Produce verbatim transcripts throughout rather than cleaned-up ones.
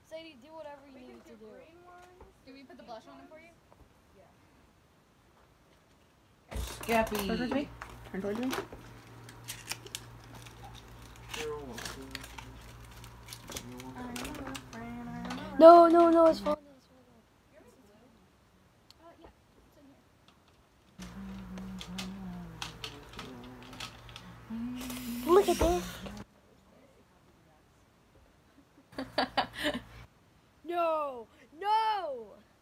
Sadie, do whatever you need to do. Do we put the blush on him for you? Yeah. Scappy. Turn towards me. Turn towards me. No, no, no, it's fine. Look at this. No, no.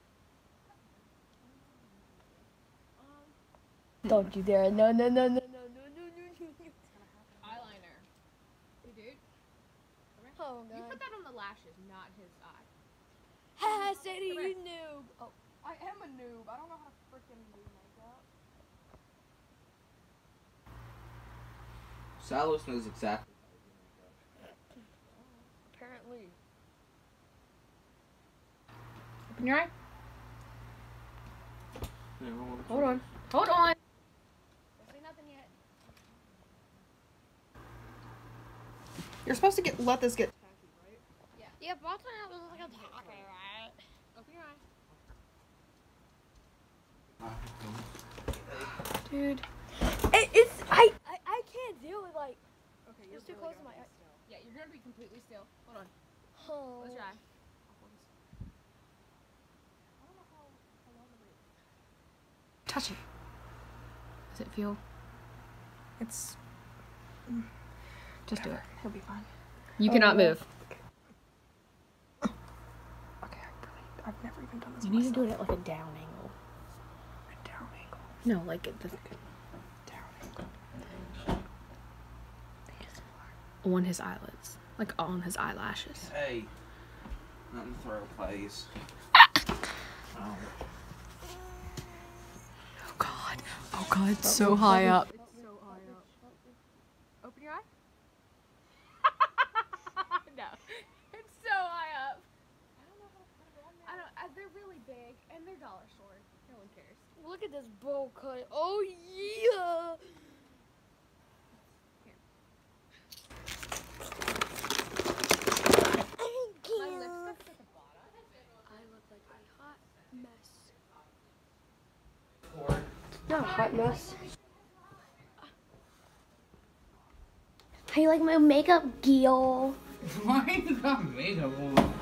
Don't you dare. No, no, no, no, no, no, no, no, no. Eyeliner. Hey, dude. Oh, You God. put that on the lashes, not his eye. Ha, Sadie, you noob. Oh. I am a noob. I don't know how to freaking do makeup. Salos knows exactly how to do makeup. Apparently. Open your eye. Yeah, well, Hold on. Hold on. Don't say nothing yet. You're supposed to get let this get tacky, right? Yeah. Yeah, but I'll tell you it was like a taco, right? Open your eye. Dude. It, it's, I, I, I can't do it, like, Okay, it's too close to my eye. Yeah, you're gonna be completely still. Hold on. Oh. Close your eye. Touch it. Does it feel? It's Just do it. he'll be fine. You cannot Oh. move. Okay, I really, I've never even done this. You need to myself. do it at like a down angle. A down angle. No, like at the Down angle. on his eyelids, like on his eyelashes. Hey. Nothing to throw, please. Oh. Oh God! Oh God! It's so high up. It's so high up. Open your eye. No, it's so high up. I don't know how to put it on there. I don't. Uh, they're really big and they're dollar store. No one cares. Look at this bowl cut. Oh, yeah. Thank My you. lipstick's at the bottom. I look like a hot mess. Not a hot mess. How you like my makeup, Gil? Why you got makeup on?